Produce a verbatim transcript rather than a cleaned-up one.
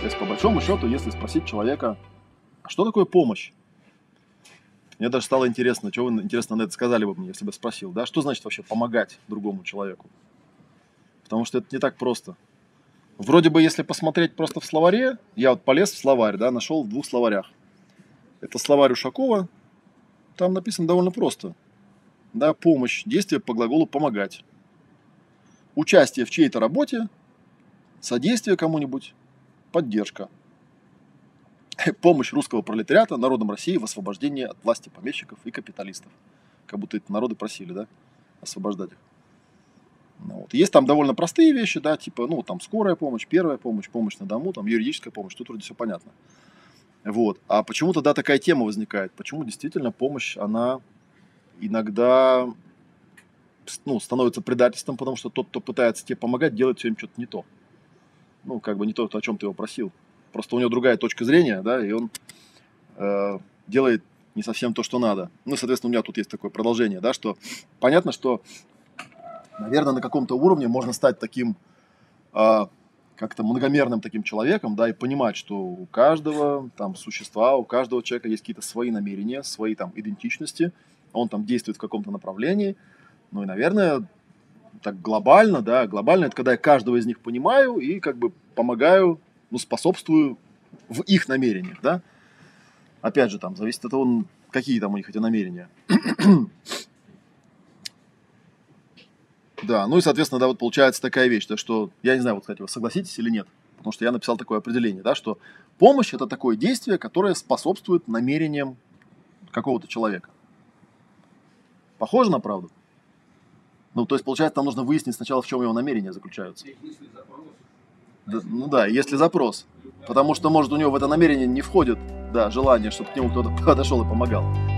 То есть, по большому счету, если спросить человека, а что такое помощь? Мне даже стало интересно, что вы, интересно, на это сказали бы мне, если бы спросил, да, что значит вообще помогать другому человеку? Потому что это не так просто. Вроде бы, если посмотреть просто в словаре, я вот полез в словарь, да, нашел в двух словарях. Это словарь Ушакова, там написано довольно просто. Да, помощь, действие по глаголу помогать. Участие в чьей-то работе, содействие кому-нибудь, поддержка. Помощь русского пролетариата народам России в освобождении от власти помещиков и капиталистов. Как будто это народы просили, да, освобождать их. Ну, вот. Есть там довольно простые вещи, да, типа, ну, там, скорая помощь, первая помощь, помощь на дому, там, юридическая помощь, тут вроде все понятно. Вот. А почему тогда такая тема возникает? Почему действительно помощь, она иногда, ну, становится предательством, потому что тот, кто пытается тебе помогать, делает все им что-то не то. Ну, как бы не то, о чем ты его просил. Просто у него другая точка зрения, да, и он э, делает не совсем то, что надо. Ну, соответственно, у меня тут есть такое продолжение, да, что понятно, что, наверное, на каком-то уровне можно стать таким э, как-то многомерным таким человеком, да, и понимать, что у каждого там существа, у каждого человека есть какие-то свои намерения, свои там идентичности, он там действует в каком-то направлении, ну и, наверное, так глобально, да, глобально это когда я каждого из них понимаю и как бы помогаю, ну, способствую в их намерениях, да. Опять же, там, зависит от того, какие там у них эти намерения. Да, ну и, соответственно, да, вот получается такая вещь, да, что, я не знаю, вот, кстати, вы согласитесь или нет, потому что я написал такое определение, да, что помощь – это такое действие, которое способствует намерениям какого-то человека. Похоже на правду? Ну, то есть, получается, там нужно выяснить сначала, в чем его намерения заключаются. Да, ну да, если запрос. Потому что, может, у него в это намерение не входит, да, желание, чтобы к нему кто-то подошел и помогал.